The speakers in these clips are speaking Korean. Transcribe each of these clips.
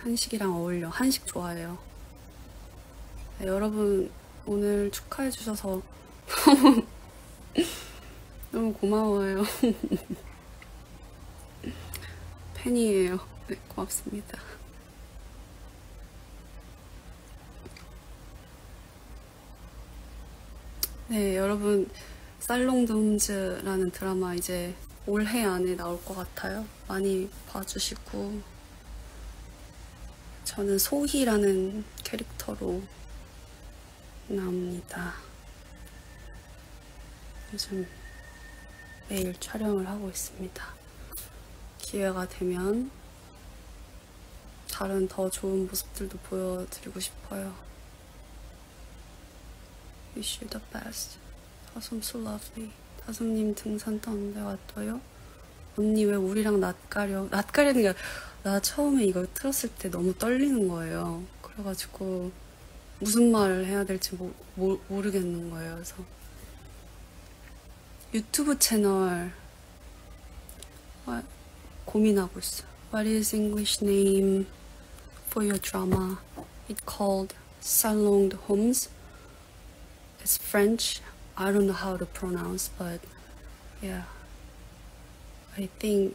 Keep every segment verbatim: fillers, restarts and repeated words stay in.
한식이랑 어울려. 한식 좋아해요. 네, 여러분 오늘 축하해 주셔서 너무 고마워요. 팬이에요. 네, 고맙습니다. 네, 여러분 살롱드홈즈라는 드라마 이제 올해 안에 나올 것 같아요. 많이 봐주시고, 저는 소희라는 캐릭터로 나옵니다. 요즘 매일 촬영을 하고 있습니다. 기회가 되면 다른 더 좋은 모습들도 보여드리고 싶어요. Wish you the best. 다솜 so lovely. 다솜님 등산 떴는데 왔어요? 언니 왜 우리랑 낯가려? 낯가리는 게 나 처음에 이거 틀었을 때 너무 떨리는 거예요. 그래가지고 무슨 말을 해야 될지 모, 모, 모르겠는 거예요. 그래서 유튜브 채널 아, 고민하고 있어요. What is English name for your drama? It's called Salon de Homs. It's French. I don't know how to pronounce, but yeah, I think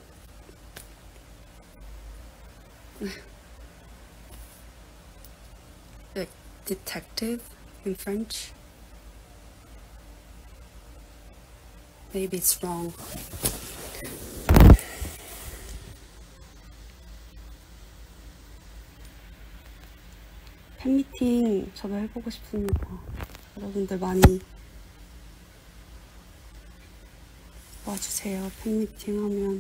like detective in French. Maybe it's wrong. 팬미팅 저도 해보고 싶습니다. 여러분들 많이 와주세요. 팬미팅 하면.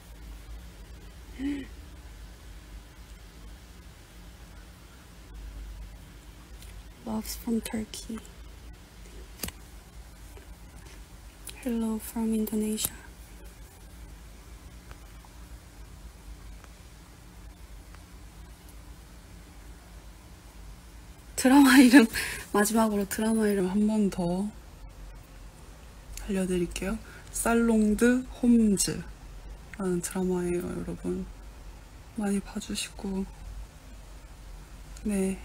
Loves from Turkey. Hello from Indonesia. 드라마 이름, 마지막으로 드라마 이름 한 번 더 알려드릴게요. 살롱드 홈즈 라는 드라마예요. 여러분 많이 봐주시고, 네,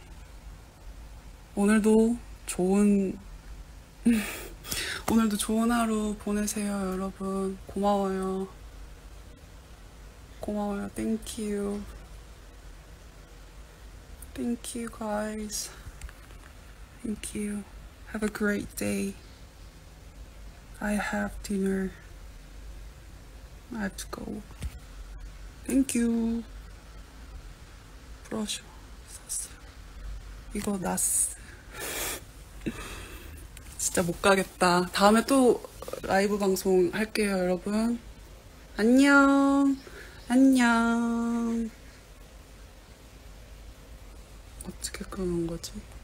오늘도 좋은 오늘도 좋은 하루 보내세요. 여러분 고마워요. 고마워요. Thank you. Thank you guys. Thank you. Have a great day. I have dinner. I have to go. Thank you. 브러쉬 샀어요. 이거 나스. 진짜 못 가겠다. 다음에 또 라이브 방송 할게요, 여러분. 안녕. 안녕. 어떻게 끄는 거지?